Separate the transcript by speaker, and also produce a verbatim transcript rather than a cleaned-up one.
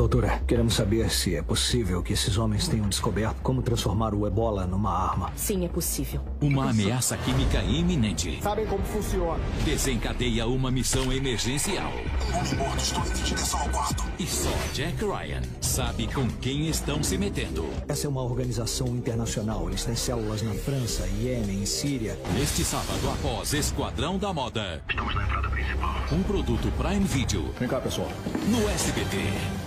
Speaker 1: Doutora, queremos saber se é possível que esses homens tenham descoberto como transformar o ebola numa arma.
Speaker 2: Sim, é possível.
Speaker 3: Uma ameaça química iminente.
Speaker 4: Sabem como funciona.
Speaker 3: Desencadeia uma missão emergencial.
Speaker 5: Homem morto, estou em investigação ao quarto.
Speaker 3: E só Jack Ryan sabe com quem estão se metendo.
Speaker 1: Essa é uma organização internacional. Eles têm células na França, Iêmen, Síria.
Speaker 3: Neste sábado, após Esquadrão da Moda.
Speaker 5: Estamos na entrada principal.
Speaker 3: Um produto Prime Video.
Speaker 1: Vem cá, pessoal.
Speaker 3: No S B T.